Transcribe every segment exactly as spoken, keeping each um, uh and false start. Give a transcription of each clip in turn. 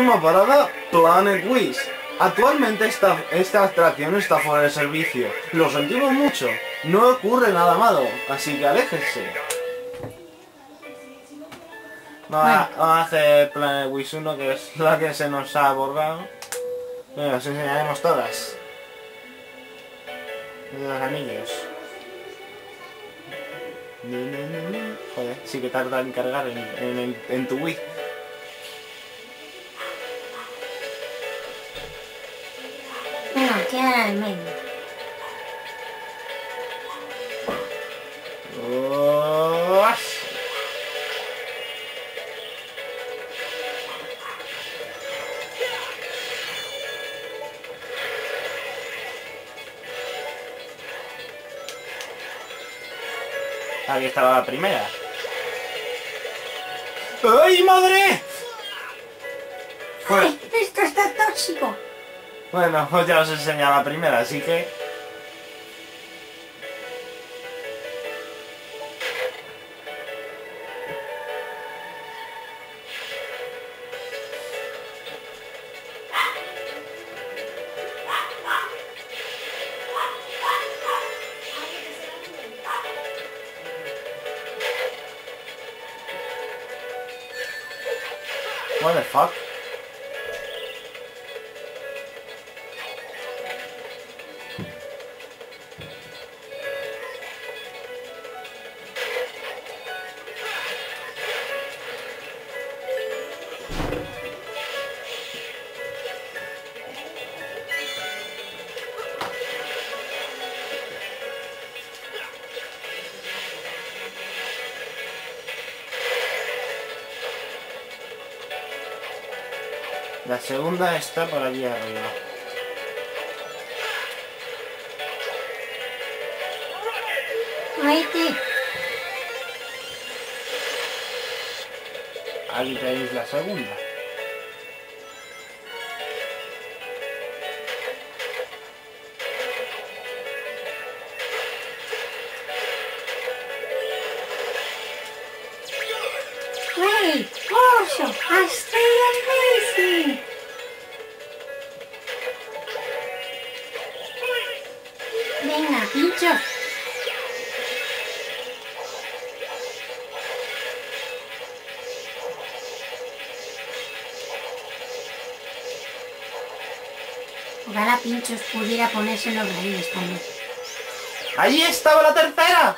Próxima parada, Planet Wish. Actualmente esta, esta atracción está fuera de servicio. Lo sentimos mucho. No ocurre nada malo, así que aléjense. Vamos a, vamos a hacer Planet Wish uno, que es la que se nos ha borrado. Bueno, os enseñaremos todas. De los anillos. Joder, sí que tarda en cargar en, en, en, en tu Wii. Venga, queda en el medio. Oh, aquí estaba la primera. ¡Ay, madre! Pues, ¡Ay, esto está tóxico! bueno, pues ya os he enseñado la primera, así que... What the fuck? La segunda está por allí arriba. Ahí te... Aquí tenéis la segunda. ¡Hey! ¡Oso! ¡Hasta la bici! Venga, pinchos. Ojalá Pinchos pudiera ponerse en los raíles también. ¡Allí estaba la tercera!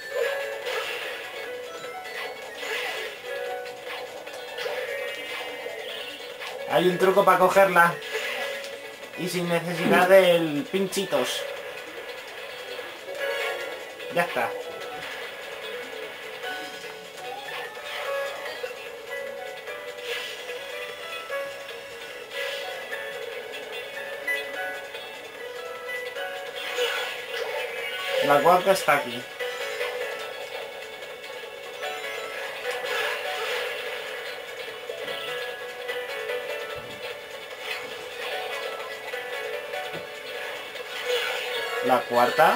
Hay un truco para cogerla. Y sin necesidad del pinchitos. Ya está. La cuarta está aquí. La cuarta.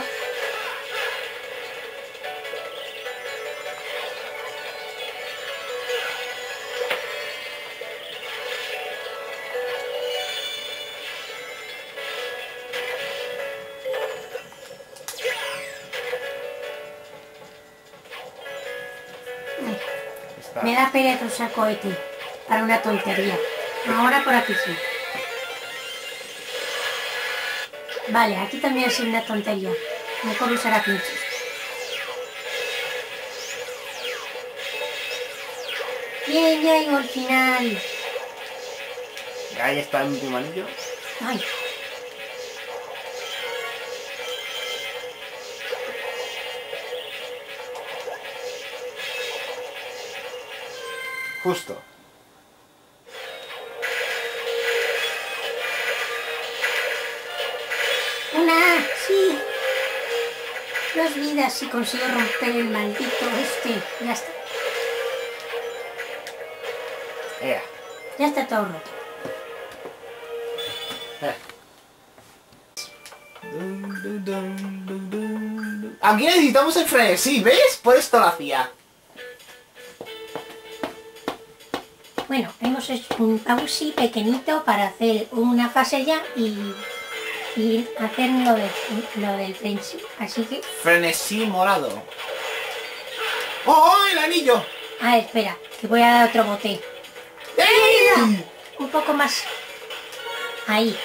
Está. Me da pereza usar cohete para una tontería. Ahora por aquí sí. Vale, aquí también es una tontería. Mejor usar a Pinchos. Bien, ya llego al final. Ahí está el último anillo. Ay. Justo. Una, sí. Dos vidas si consigo romper el maldito este. Ya está. Ea. Ya está todo roto. Eh. Aquí necesitamos el frenesí, ¿ves? Por esto lo hacía. Bueno, hemos hecho un pause pequeñito para hacer una fase ya y, y hacer lo, de, lo del frenesí. Así que... Frenesí morado. ¡Oh, el anillo! Ah, espera, que voy a dar otro bote. ¡Ey! Un poco más. Ahí.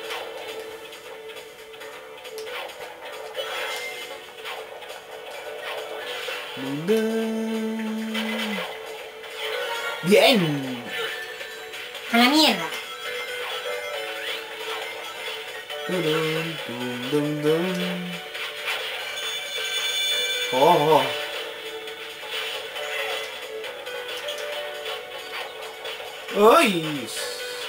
¡Bien! A la mierda. Dun, dun, dun, dun. ¡Oh! ¡Uy!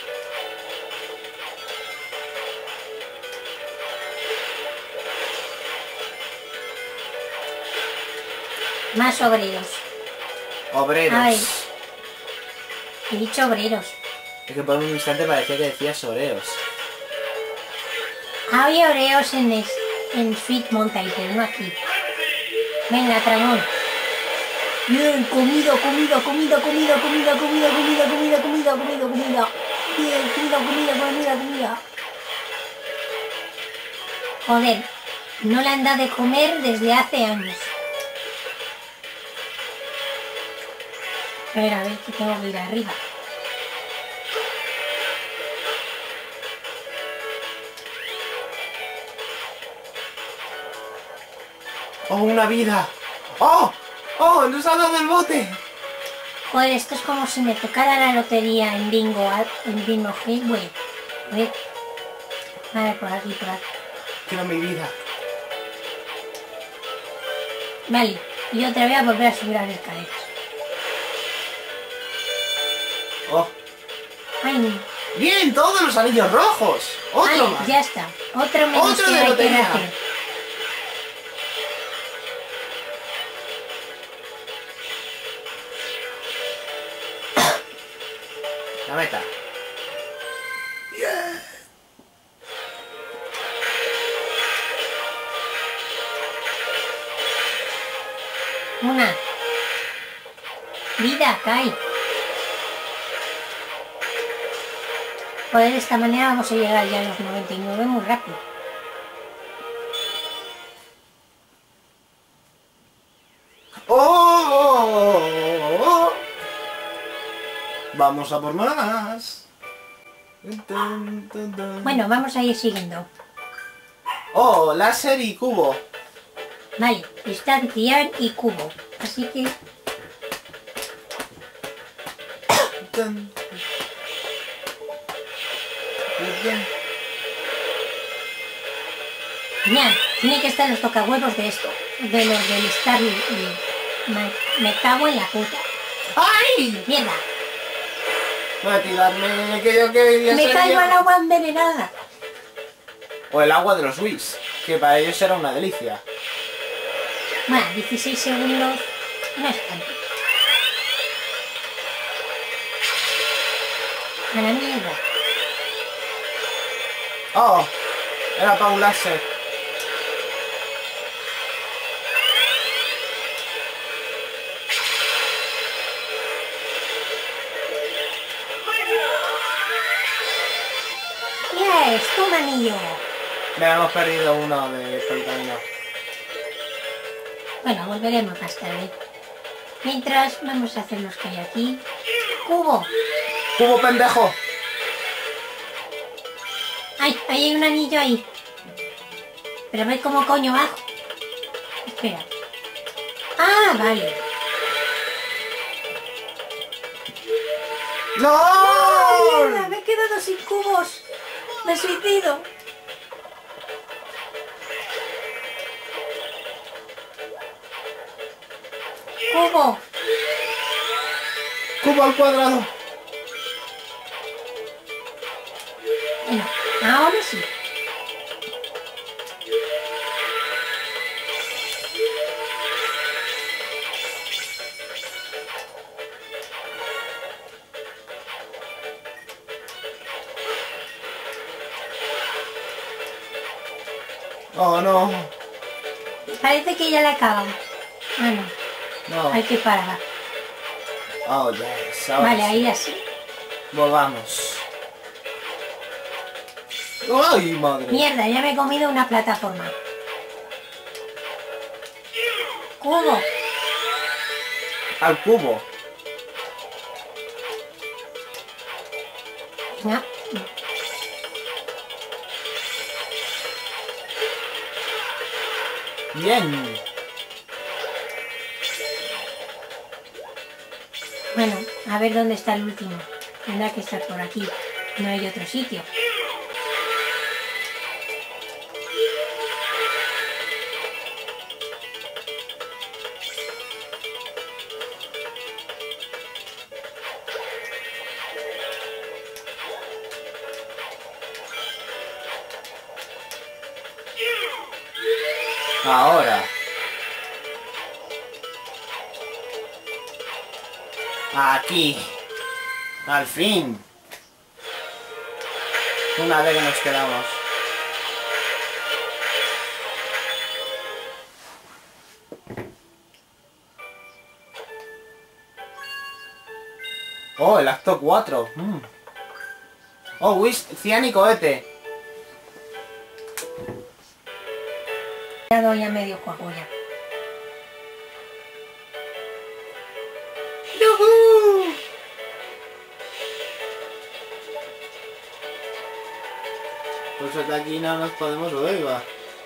Más obreros. Obreros. Ay. He dicho obreros. Es que por un instante parecía que decías oreos. Había oreos en, es, en Sweet Mountain, pero no aquí. Venga, Tramón. Bien, comida, comida, comida, comida, comida, comida, comida, comida, comida, comida, comida. Bien, comida, comida, comida, comida. Joder, no le han dado de comer desde hace años. A ver, a ver, que tengo que ir arriba. ¡Oh, una vida! ¡Oh! ¡Oh! ¡Nos ha dado el bote! Joder, esto es como si me tocara la lotería en Bingo, en Bingo Gateway. A ver. A ver, por aquí, por aquí. Quiero mi vida. Vale, y otra vez a volver a subir a las escaleras. ¡Oh! Ay, ¡Bien! ¡Todos los anillos rojos! ¡Otro ay, más! ya está. Otro menos Otro que de hay que lotería. hacer. La meta. Yeah. Una. Vida, cae. Joder, de esta manera vamos a llegar ya a los noventa y nueve muy rápido. ¡Oh! ¡Oh! Vamos a por más. Bueno, vamos a ir siguiendo. ¡Oh! Láser y cubo. Vale, distancia y cubo. Así que... Genial, tiene que estar los tocahuevos de esto. De los del Star y... y me, me cago en la puta. ¡Ay! Mierda, Voy a tirarme que yo quería me ser caigo yo. al agua envenenada. O el agua de los Whis, que para ellos era una delicia. Bueno, dieciséis segundos no es tanto. A la mierda. ¡Oh! Era para un láser. Yes, un anillo. Ya hemos perdido uno de por el camino. Bueno, volveremos más tarde. Mientras, vamos a hacer los que hay aquí. Cubo. ¡Cubo pendejo! ¡Ay! Ahí hay un anillo ahí. Pero ve cómo coño bajo. Espera. Ah, vale. ¡No! Mierda, me he quedado sin cubos. Me suicido. Cubo. ¡Cubo al cuadrado! Bueno, ahora sí. ¡Oh, no! Parece que ya la acaban. Ah, no. No. Hay que parar. Oh, yes. Ahora Vale, sí. ahí así. Volvamos. ¡Ay, madre! Mierda, ya me he comido una plataforma. Cubo. Al cubo. Venga. Bien. Bueno, a ver dónde está el último. Tendrá que estar por aquí. No hay otro sitio. Ahora. Aquí. Al fin. Una vez que nos quedamos. Oh, el acto cuatro. Mm. Oh, Wish, Cian y cohete. Ya doy a medio juego ya. ¡Yujú! Pues hasta aquí no nos podemos oír, va.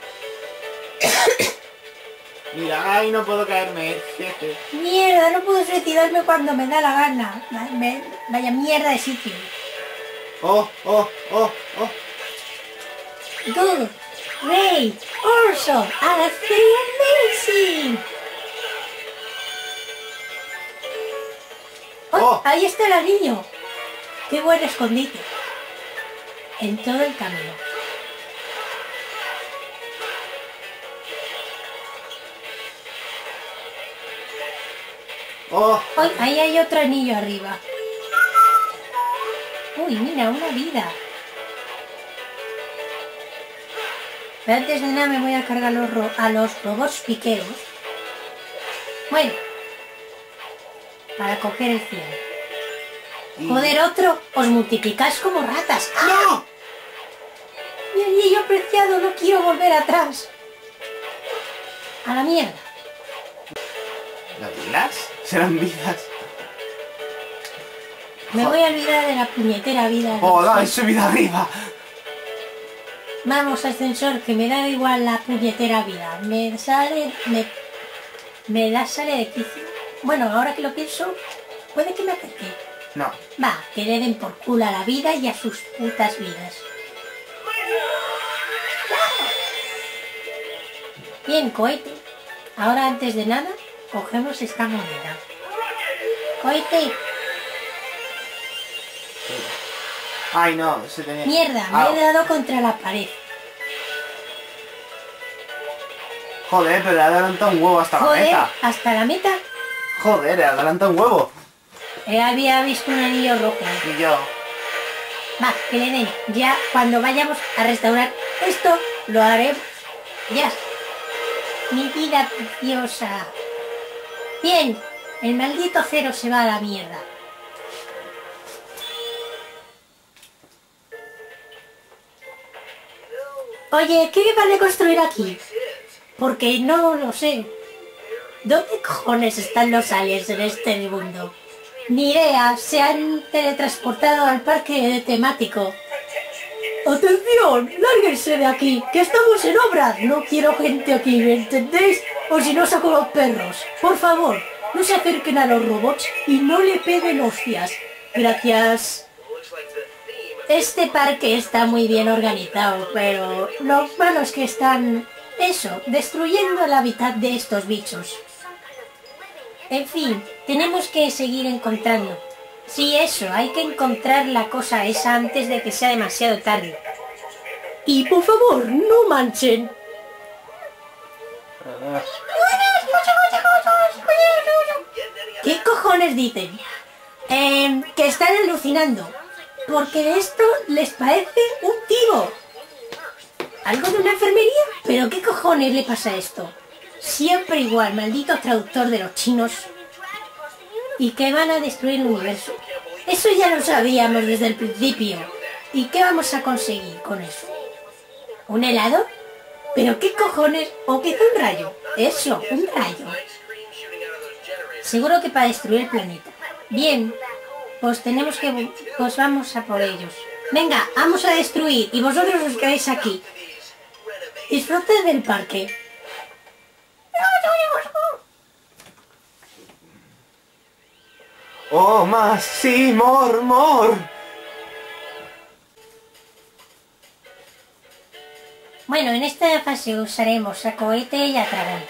Mira, ay, no puedo caerme, jeje. Mierda, no puedo suicidarme cuando me da la gana. Me- vaya mierda de sitio. Oh, oh, oh, oh. Good, great, awesome, and amazing. ¡Oh! Oh. Ahí está el anillo. Qué buen escondite. En todo el camino. Oh, ¡Ay! Ahí hay otro anillo arriba. Uy, mira, una vida. Pero antes de nada me voy a cargar a los, ro- a los robots piqueros. Bueno. Para coger el cielo. y- Joder, otro. Os multiplicáis como ratas. ¡Ah! ¡No! Mi anillo preciado, no quiero volver atrás. A la mierda. ¿Las vidas? ¿Serán vidas? Me voy a olvidar de la puñetera vida. ¡Oh, no! ¡He subido arriba! Vamos, ascensor, que me da igual la puñetera vida. Me sale... Me, me da sale de quicio. Bueno, ahora que lo pienso, puede que me acerque. No. Va, que le den por culo a la vida y a sus putas vidas. Bien, cohete. Ahora, antes de nada, cogemos esta moneda. Cohete. Ay, no, se tenía... Mierda, Ah, me he dado contra la pared. Joder, pero adelanta un huevo hasta la Joder, meta. hasta la meta. Joder, adelanta un huevo. Eh, había visto un anillo rojo. Y yo... Va, que le den. Ya cuando vayamos a restaurar esto, lo haré. Ya. Mi vida preciosa. Bien, el maldito cero se va a la mierda. Oye, ¿qué van a construir aquí? Porque no lo sé. ¿Dónde cojones están los aliens en este mundo? Ni idea, se han teletransportado al parque temático. ¡Atención! ¡Lárguense de aquí! ¡Que estamos en obra! No quiero gente aquí, ¿me entendéis? O si no saco los perros. Por favor, no se acerquen a los robots y no le peguen hostias. Gracias. Este parque está muy bien organizado, pero lo malo es que están, eso, destruyendo el hábitat de estos bichos. En fin, tenemos que seguir encontrando. Sí, eso, hay que encontrar la cosa esa antes de que sea demasiado tarde. Y por favor, no manchen. ¿Qué cojones dicen? Eh, que están alucinando. Porque esto les parece un tiro. ¿Algo de una enfermería? ¿Pero qué cojones le pasa a esto? Siempre igual, maldito traductor de los chinos. Y que van a destruir el universo. Eso ya lo sabíamos desde el principio. ¿Y qué vamos a conseguir con eso? ¿Un helado? ¿Pero qué cojones? ¿O qué es un rayo? Eso, un rayo. Seguro que para destruir el planeta. Bien, pues tenemos que... Pues vamos a por ellos. Venga, vamos a destruir y vosotros os quedáis aquí. Disfruten del parque. ¡Oh, más! ¡Sí, more, more! Bueno, en esta fase usaremos a cohete y a dragón.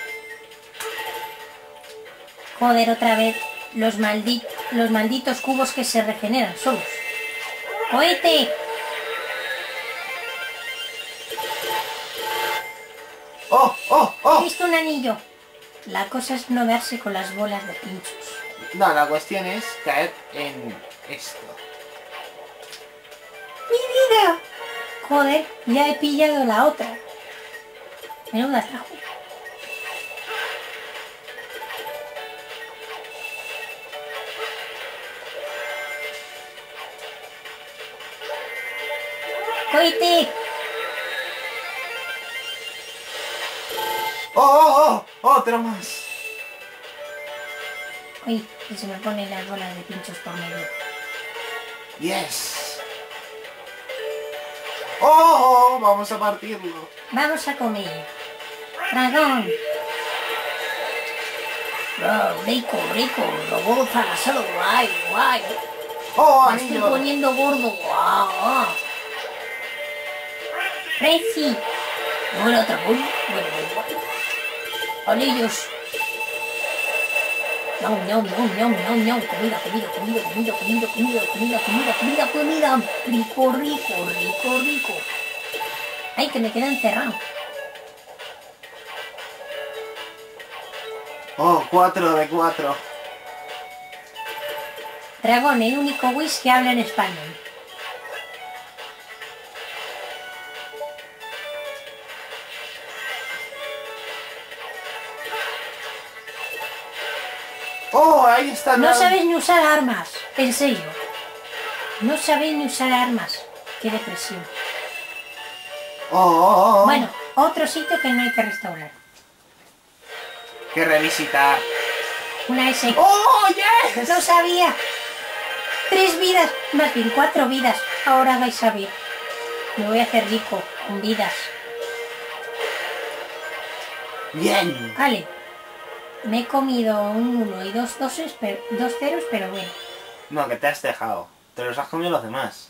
Joder, otra vez los, maldi los malditos cubos que se regeneran solos. ¡Cohete! ¡Oh, oh, He oh! visto un anillo. La cosa es no darse con las bolas de pinchos. No, la cuestión es caer en esto. ¡Mi vida! Joder, ya he pillado la otra. Menuda atajo. ¡Cohete! ¡Oh, oh, oh! ¡Otro más! Uy, que se me ponen las bolas de pinchos por medio. ¡Yes! ¡Oh, oh! Vamos a partirlo. Vamos a comer. Dragón. Oh, rico, rico. Robot asado. Guay, guay. ¡Oh, Me estoy anillo! poniendo gordo. Guau, guau. Preci. Bueno, otra pul. Bueno, bueno, bueno. Anillos. Ñam, ñam, ñam, ñam, ñam, ñam. Comida, comida, comida, comida, comida, comida, comida, comida, comida, comida. Rico, rico, rico, rico. Ay, que me queda encerrado. ¡Oh, cuatro de cuatro! Dragón, el único Whis que habla en español. ¡Oh, ahí está! No la- sabéis ni usar armas, en serio. No sabéis ni usar armas. Qué depresión. ¡Oh, oh, oh! Bueno, otro sitio que no hay que restaurar. Que revisitar. Una S. ¡Oh, yes! No sabía. Tres vidas, más bien cuatro vidas. Ahora vais a ver. Me voy a hacer rico con vidas. Bien. Vale. Me he comido un uno y dos doses, pero, dos ceros, pero bueno. No, que te has dejado. Te los has comido los demás.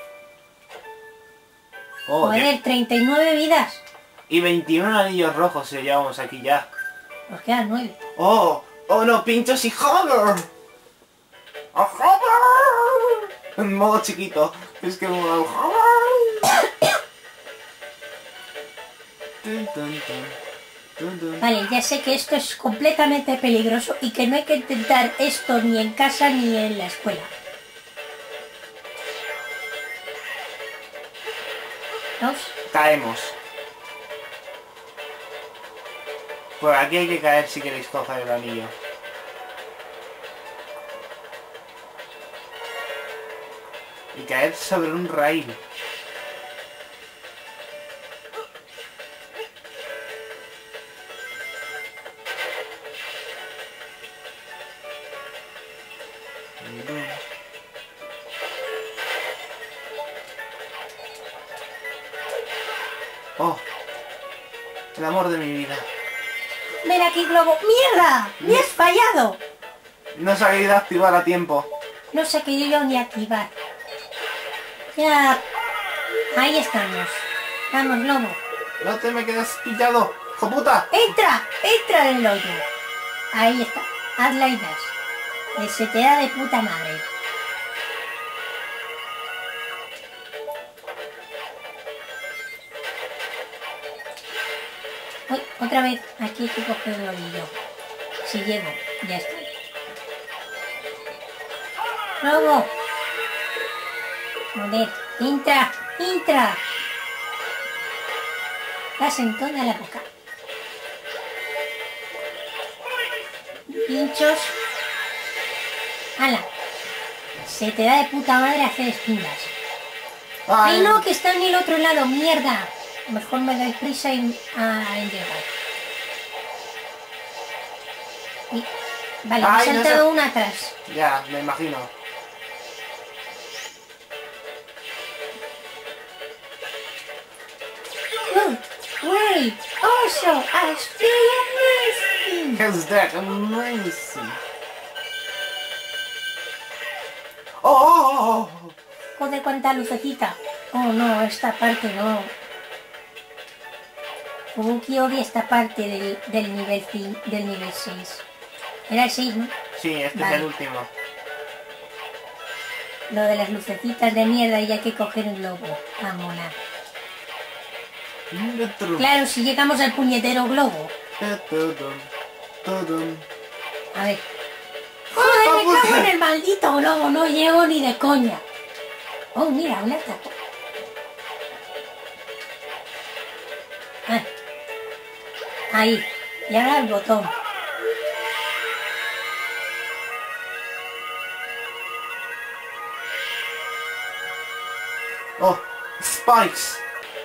Oh, Joder, qué- treinta y nueve vidas. y veintiuno anillos rojos se llevamos aquí ya. Nos quedan nueve. ¡Oh! ¡Oh, no! ¡Pinchos y Hover! ¡Oh, Hover! En modo chiquito. Es que modo Hover. Tun, tun, tun. Tun, tun. Vale, ya sé que esto es completamente peligroso y que no hay que intentar esto ni en casa ni en la escuela. ¿Vamos? Caemos. Por aquí hay que caer si queréis coger el anillo. Y caer sobre un rail. Oh, el amor de mi vida. ¡Ven aquí, globo! ¡Mierda! ¡Me has fallado! No se ha querido activar a tiempo. No se ha querido ni activar. Ya... Ahí estamos. Vamos, globo. No te me quedes pillado, ¡hijo puta! ¡Entra! ¡Entra en el hoyo! Ahí está. Hazla y das. Que se te da de puta madre. Uy, otra vez. Aquí hay que coger el ovillo. Si llego, ya estoy. ¡Globo! Joder, entra, entra. Das en toda la boca. Pinchos. ¡Hala! Se te da de puta madre hacer espindas. Ay, ¡Ay, no! Que está en el otro lado, mierda. Mejor me doy prisa en, a, en llegar. Y- vale, me he Ay, no saltado sé. una atrás. Ya, me imagino. ¡Oh! ¡Wait! ¡Also! ¡I feel amazing! How's that amazing? ¡Oh! oh, oh, oh. Joder, cuánta lucecita. Oh no, esta parte no. Fubuki odia esta parte del, del nivel cin- del nivel seis. Era el seis, ¿no? Sí, este Vale. es el último. Lo de las lucecitas de mierda y hay que coger el globo. A molar. Claro, si llegamos al puñetero globo. A ver. ¡Joder, me cago en el maldito globo! No llego ni de coña. Oh, mira, una tapa. Ah. Ahí. Y ahora el botón. Oh, spikes.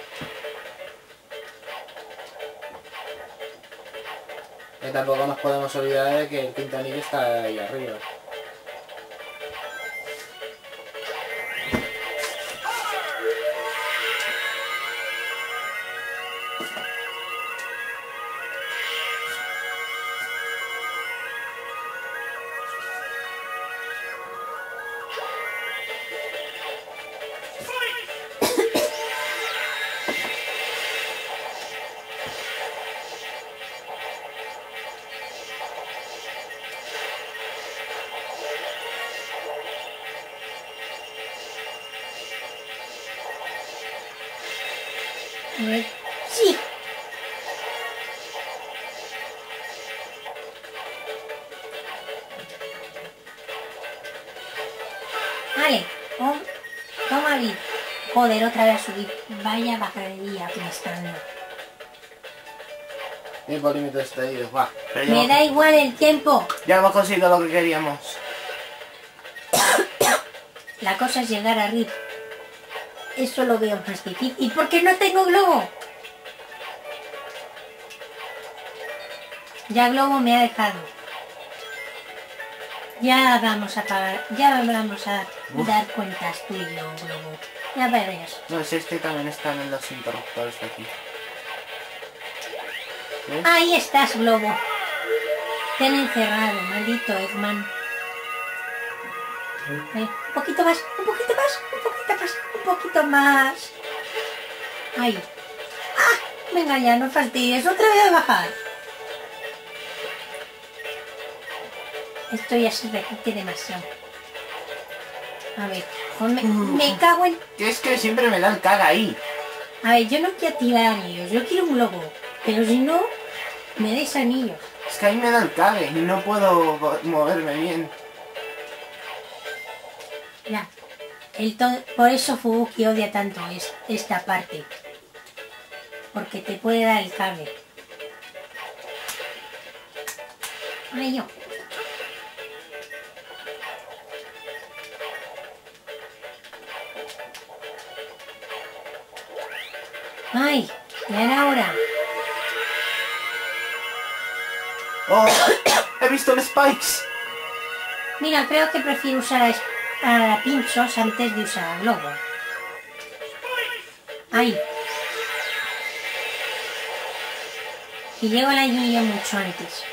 Que tampoco nos podemos olvidar de que el quinto anillo está ahí arriba. A ver. ¡Sí! Vale. Oh, toma vida. Joder, otra vez a subir. Vaya bajadería que me está dando. Tiempo límite extraído, va. Pero ya Me hemos- da igual el tiempo. Ya hemos conseguido lo que queríamos. La cosa es llegar arriba. Eso lo veo más difícil. ¿Y por qué no tengo globo? Ya globo me ha dejado. Ya vamos a pagar. Ya vamos a Uf. dar cuentas tú y yo, globo. Ya verás. No sé, este también están en los interruptores de aquí. ¿Ves? Ahí estás, globo. Te han encerrado, maldito Eggman. Eh, un poquito más, un poquito más, un poquito más, un poquito más. Ahí. ¡Ah! Venga ya, no fastidies. Otra vez a bajar. Esto ya se repite demasiado. A ver, joder, me, me cago en... Que es que siempre me da el caga ahí. A ver, yo no quiero tirar anillos, yo quiero un globo. Pero si no, me des anillos. Es que ahí me da el cague y no puedo mo- moverme bien. Ya. El to- Por eso Fubuki odia tanto es- esta parte. Porque te puede dar el cable. Ay, yo. Ay, ya era hora. ¡Oh! ¡He visto el spikes! Mira, creo que prefiero usar a, es- a pinchos antes de usar a globo. Ahí. Y llego al anillo mucho antes.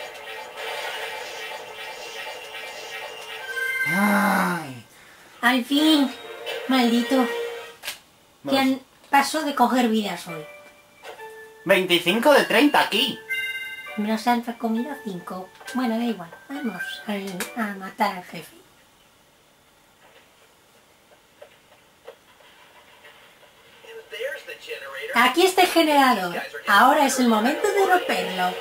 ¡Ay! Al fin, maldito. Que Vamos. han paso de coger vidas hoy. veinticinco de treinta aquí. Nos han comido cinco. Bueno, da igual. Vamos a, a matar al jefe. Aquí está el generador. Ahora es el momento de romperlo.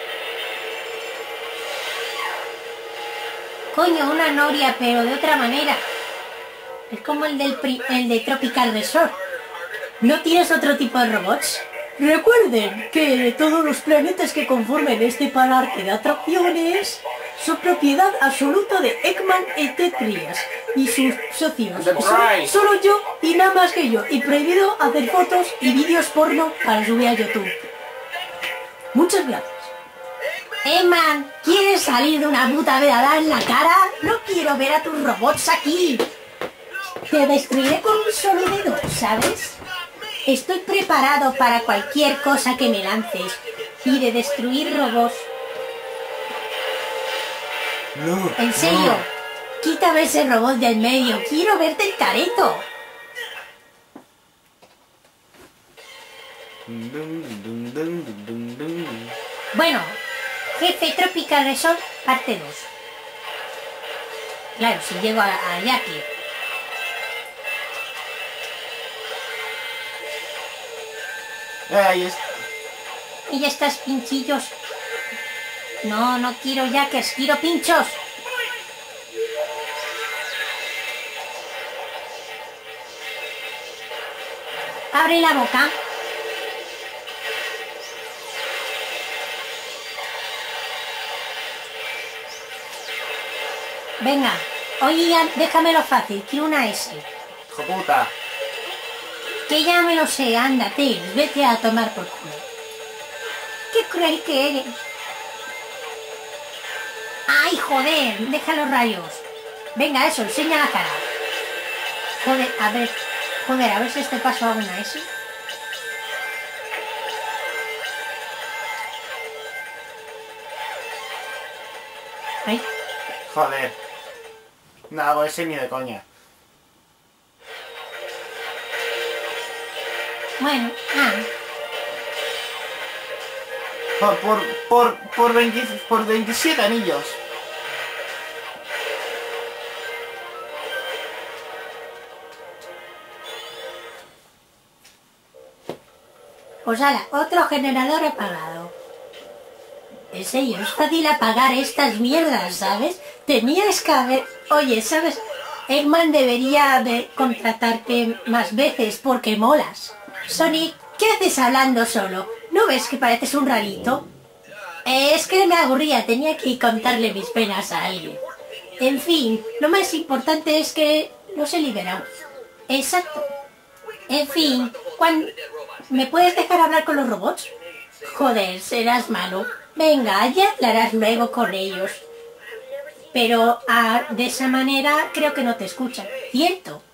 Coño, una noria, pero de otra manera. Es como el del pri- el de Tropical Resort. ¿No tienes otro tipo de robots? Recuerden que de todos los planetas que conformen este parque de atracciones, son propiedad absoluta de Eggman Enterprises y sus socios. Son solo yo y nada más que yo. Y prohibido hacer fotos y vídeos porno para subir a YouTube. Muchas gracias. Eggman, ¿quieres salir de una puta vez a dar en la cara? No quiero ver a tus robots aquí. Te destruiré con un solo dedo, ¿sabes? Estoy preparado para cualquier cosa que me lances. Y de destruir robots. No. En serio, no. quítame ese robot del medio. Quiero verte el careto. Dun, dun, dun, dun, dun, dun. Bueno, Jefe Tropical Resort, parte dos. Claro, si llego a, a Jackie. Eh, ahí está. Y ya estás, pinchillos. No, no quiero Jackers, quiero pinchos. Abre la boca. Venga, oye, ya, déjamelo fácil, quiero una S. Hijo puta. Que ya me lo sé, ándate, vete a tomar por culo. Qué cruel que eres. ¡Ay, joder! Deja los rayos. Venga, eso, enseña la cara. Joder, a ver, joder, a ver si este paso hago una S. Ay. Joder. No hago ese ni de coña. Bueno, ah. Por, por, por, por, veinte, por veintisiete anillos. Pues ala, otro generador apagado. En serio, es fácil apagar estas mierdas, ¿sabes? Tenías que haber... Oye, ¿sabes? Eggman debería de contratarte más veces porque molas. Sonic, ¿qué haces hablando solo? ¿No ves que pareces un rarito? Eh, es que me aburría, tenía que contarle mis penas a alguien. En fin, lo más importante es que los he liberado. Exacto. En fin, cuando... ¿me puedes dejar hablar con los robots? Joder, serás malo. Venga, ya hablarás luego con ellos. Pero ah, de esa manera creo que no te escuchan. ¿Cierto?